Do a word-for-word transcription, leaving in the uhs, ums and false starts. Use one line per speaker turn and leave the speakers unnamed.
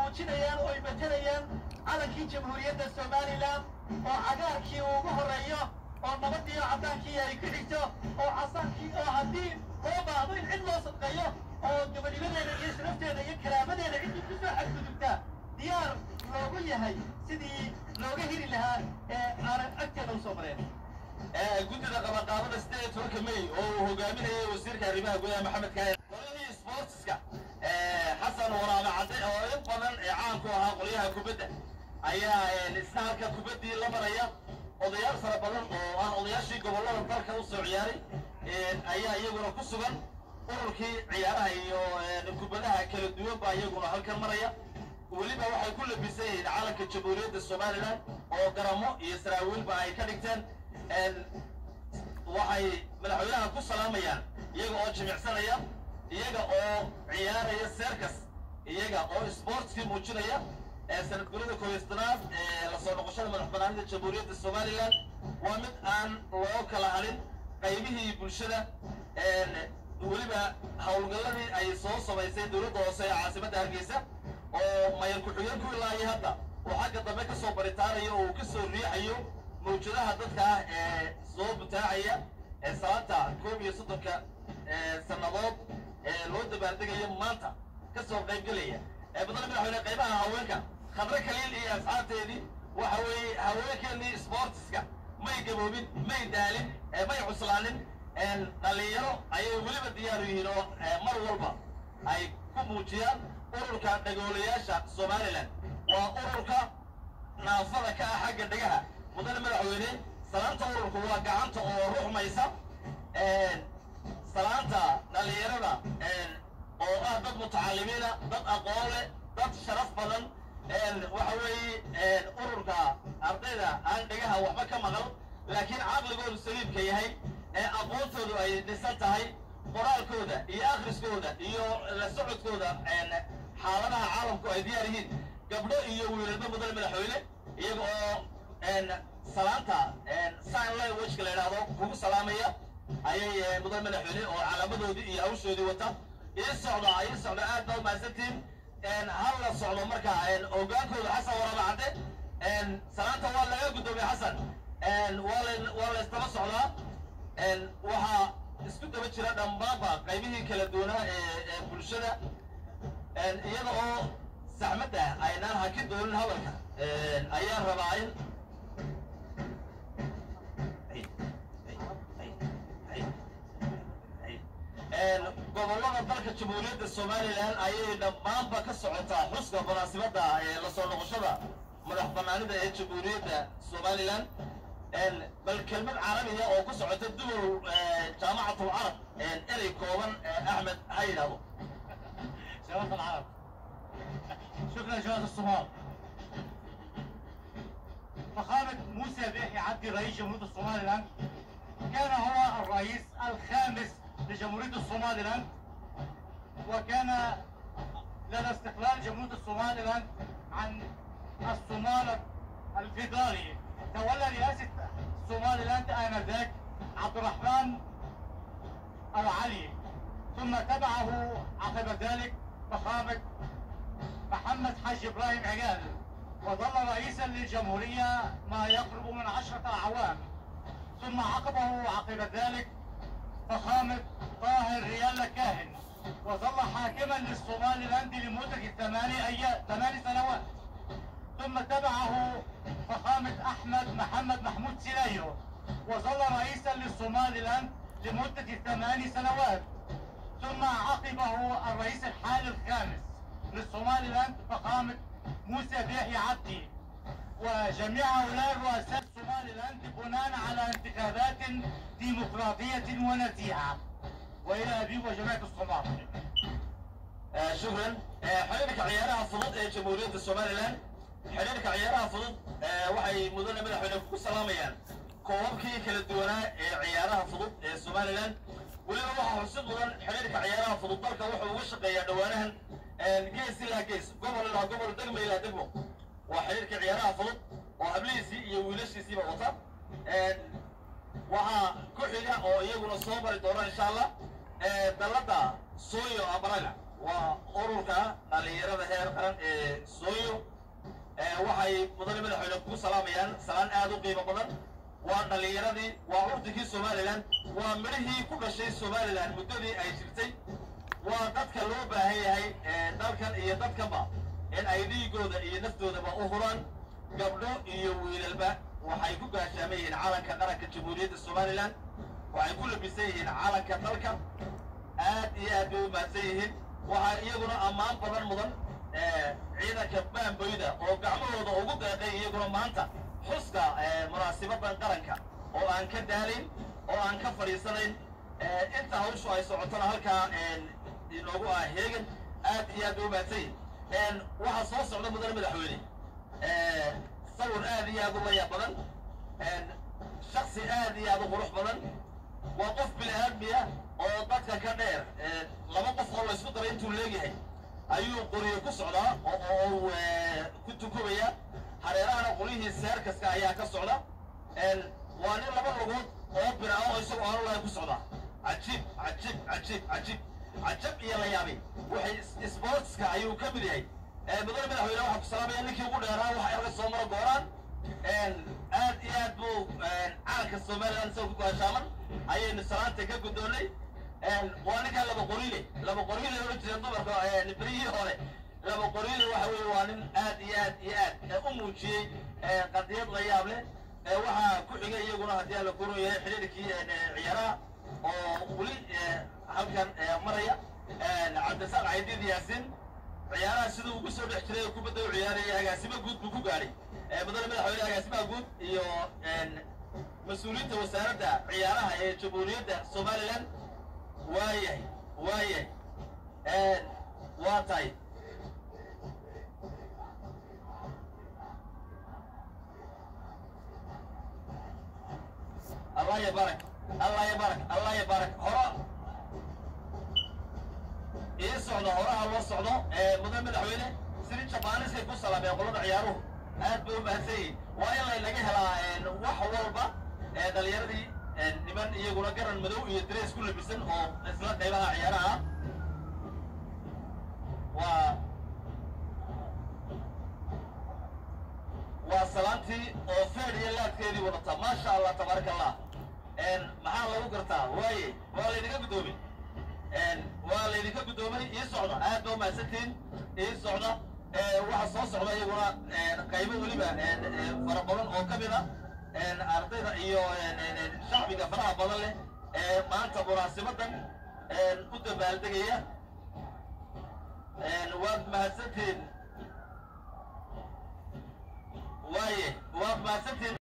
muujinayaan oo ay bedelayaan calankii jamhuuriyadda somalilan oo cagaarkii uu ugu horreeyo oo nabadii oo caddaankii ay ku xigto oo casaankii oo haddii loo baahdo in cid loo sadqeeyo oo gabadhimadeeda iyo sharafteeda iyo karaamadeeda ciddii ku soo xadgudubta diyaar loogu yahay sidii looga heli lahaa ee aanan agteeda u soo mareen
guddida qabanqaabada siddeed iyo tobanka may oo uu hogaaminayay wasiirka arrimaha gudaha maxamed kaaye qolyihii sportska xasan waraabe cadde oo in badan ee caan ku ahaa qolyaha kubadda ayaa isna halka kubaddii la maraya odayaal fara badan oo aan odayaashii gobollada dalka u soo ciyaaray ayaa iyaguna ku sugan ururkii ciyaaraha iyo kubadaha kala duwan baa iyaguna halkan maraya weliba waxay ku labisan yihiin calanka jamhuuriyadda somalilan oo garamo iyo saraawiilba ay ka dhigteen waxay madaxweynaha ku salaamayaan iyaga oo jimicsanaya iyaga oo ciyaaraya seerkas iyaga oo sportskii muujinaya sanad gurida kooyastanaad ee la soo noqoshada madax banaanida jamhuuriyadda somalilan waa mid aan loo kala halin qaybihii bulshada weliba howlgalladii ay soo samaysay dowladda hoose ee caasimadda hargeysa oo mayan ku-xigeen ku ilaayay hadda oo xagga dambe ka soo baritaanayo oo uu ka soo riixayo mawjadaha dadka ah ee soo butaacaya ee salaanta koob iyo soddonka sannadood ee loo dabaaldegayo maanta ka soo qaybgelaya badana madaxweyne qaybaha haweenka khabre kaliil iyo asxaabteedii waxa weeye haweenkeennii sportiska may gaboobin may daalin may cuslaanin dhalinyaro ayay weliba diyaar u yihiin oo mar walba ay ku muujiyaan ururka dhagoolayaasha somalilan waa ururka naafada ka ah xagga dhegaha mudane madaxweyne salaanta ururku waa gacanta oo ruxmaysa salaanta dhalinyarada oo ah dad mutacalimiina dad aqoon leh dad sharaf badan waxa weeye ururka ardayda aan dhegaha waxba ka maqal laakiin caqligoodu saliibka yahay ee aqoontoodu ay dhisan tahay qoraalkooda iyo akhriskooda iyo la socodkooda xaaladaha caalamku ay diyaar yihiin gabdho iyo wiilalba mudane madaxweyne iyaga oo salaanta sign languageka la yidhaahdo kugu salaamaya ayay mudane madaxweyne oo calaamadoodii iyo hawshoodii wata ii socda ii socda aad baa umahadsantiin hal la socdo marka hogaankooda xasan waraabe cadde salaanta waa laga guddoomay xasan waa la waa la istaba socdaa waxaa isku daba jira dhammaanba qaybihii kala duwanaa ee bulshada iyada oo saxmadda aynaan hakin doonin hadalka ayaa rabaa in gobollada dalka jamhuuriyadda somalilan ayay dhammaanba ka socotaa xuska munaasibadda ee la soo noqoshada madax banaanida ee jamhuuriyadda somalilan bal kelmad carabiya oo ku socota dubol jaamacatul carab erey kooban axmed ha yidhaahdo
شباب العرب شكرا شباب الصومال فخامة موسى بيحي عبدي رئيس جمهورية الصوماليلاند كان هو الرئيس الخامس لجمهورية الصوماليلاند وكان لدى استقلال جمهورية الصوماليلاند عن الصومال الفيدرالي تولى رئاسة الصوماليلاند آنذاك عبد الرحمن العلي ثم تبعه عقب ذلك فخامة محمد حاج إبراهيم عقال وظل رئيسا للجمهورية ما يقرب من عشرة أعوام ثم عقبه عقب ذلك فخامة طاهر ريال كاهن وظل حاكما للصوماليلاند لمدة ثمان أيام ثمان سنوات ثم تبعه فخامة أحمد محمد محمود سيلايو وظل رئيسا للصوماليلاند لمدة ثمان سنوات ثم عقبه الرئيس الحالي الخامس للصوماليلاند فخامة موسى بيحي عبدي وجميع هؤلاء رؤساء الصوماليلاند بناء على انتخابات ديمقراطية ونزيهة وإلى أبي وجماعة الصومال.
آه شكرا. آه حريرك عيارها فضل آه جمهورية الصوماليلاند حريرك عيارها فضل آه وحي مدن مدحونا كل سلاميان كوابكي كلا دونا آه عيارها فضل آه الصوماليلاند weliba waxaa xusid mudan xiriirka ciyaaraha fudud dalka wuxuu uga shaqeeyaa dhowaanahan gees ilaa gees gobol ilaa gobol degmo ilaa degmo waa xiriirka ciyaaraha fudud oo hablihiisii iyo wiilashiisiiba wata waxaa ku xiga oo iyaguna soo mari doona insha allah dalladda sooyo amaraga وأوركا ناليرة هير قرن سويو waxay mudane madaxweyne ku salaamayaan salaan aad u qiimo badan waa dhalinyaradi waa urdigii Soomaaliland waa midhihii ku dhashay Soomaaliland muddadii ay jirtay waa dadka loo baahan yahay dalkan iyo dadkanba in ay dhiigooda iyo naftoodaba u huraan gabdho iyo wiilalba waxay ku gaashaamayeen calanka qaranka jamhuuriyadda Soomaaliland waxay ku labisan yihiin calanka dalka aad iyo aad u mahadsan yihiin waxa iyaguna ammaan badan mudan ciidanka baanboyda oo gacmahooda ugu deeqay iyaguna maanta xuska munaasibadan qaranka oo aan ka daalin oo aan ka fadhiisanayn inta hawshu ay socotona halkaa inoogu ah heegan aad iyo aad u mahadsan yihiin waxaa soo socda mudane madaxweyne sawir aad iyo aad u layaab badan shaksi aad iyo aad u qurux badan waa qof bini-aadmi ah oo dadka ka dheer laba qof oo la isku daray intuu leegyahay ayuu qoriyo ku socdaa oo ku tukubaya hareerahana qoryihii seerkaska ayaa ka socda waa nin laba lugood oo bira oo isagoo aan lahayn ku socda cajiib cajiib cajiib cajiib cajab iyo la yaabay waxay sportska ayuu ka mid yahay mudane madaxweyne waxaa ku salaamaya ninkii ugu dheeraa waxa erga soo mara gooraan aad iyo aad buu calanka Soomaaliland soo ku gaashaaman ayaynu salaanta ka guddoonay waa ninka laba qorile laba qorile oo jireen dumarka berihii hore laba qorile waxa weeye waa nin aad iyo aad iyo aad u muujiyey qadiyad la yaab leh waxaa ku xigay iyaguna haddii la koro yahay xiriirkii ciyaaraha oo weli halkan maraya cabdisaaq caydiid yaasiin ciyaaraha siduu ugu soo dhex jiray kubadda u ciyaaraya agaasimo guud buu ku gaadhay mudane madaxweyne agaasimaha guud iyo mas-uuliyiinta wasaaradda ciyaaraha ee jamhuuriyadda Soomaaliland waayahay waayahay waa tahay الله يبارك الله يبارك الله يبارك هراء إيه صعدة هراء الله صعدة مدام مدحوينه سرين شبانس كي كوسلا بيقولون عياروه هاد بيقول بهسي وإلا يلاقي هلا وح والبا دليردي niman iyaguna garan madow iyo dress ku labisan oo isla qaybaha ciyaaraha waa waa salaantii oo feer iyo laadkeedii wadata maasha Allah tabaaraka Allah maxaa lagu gartaa waaye waa laydinka guddoomay waa laydinka guddoomay ii socda aad baa mahadsantiin ii socda waxa soo socda iyaguna qaybo weliba fara badan oo ka mid ah ardayda iyo shacbiga faraha badan leh ee maanta munaasibadan u dabaaldegaya waad mahadsantiin waaye waad mahadsantiin